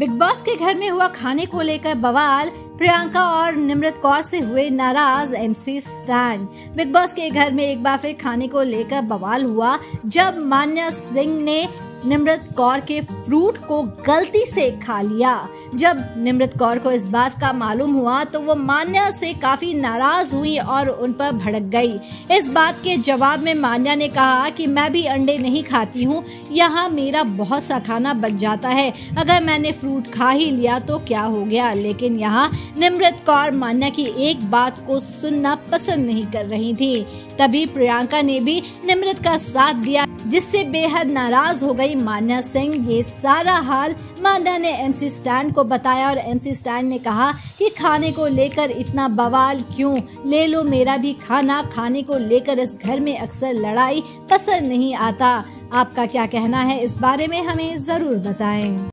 Big boss के घर में हुआ खाने को लेकर बवाल, प्रियंका और निमृत कौर से हुए नाराज एमसी स्टैन। बिग बॉस के घर में एक बार फिर खाने को लेकर बवाल हुआ जब मान्या सिंह ने निमृत कौर के फ्रूट को गलती से खा लिया। जब निमृत कौर को इस बात का मालूम हुआ तो वो मान्या से काफी नाराज हुई और उन पर भड़क गई। इस बात के जवाब में मान्या ने कहा कि मैं भी अंडे नहीं खाती हूँ, यहाँ मेरा बहुत सा खाना बच जाता है, अगर मैंने फ्रूट खा ही लिया तो क्या हो गया। लेकिन यहाँ निमृत कौर मान्या की एक बात को सुनना पसंद नहीं कर रही थी। तभी प्रियंका ने भी निमृत का साथ दिया, जिससे बेहद नाराज हो गई मान्या सिंह। ये सारा हाल मान्या ने एमसी स्टैन को बताया और एमसी स्टैन ने कहा कि खाने को लेकर इतना बवाल क्यों, ले लो मेरा भी खाना, खाने को लेकर इस घर में अक्सर लड़ाई पसंद नहीं आता। आपका क्या कहना है इस बारे में हमें जरूर बताएं।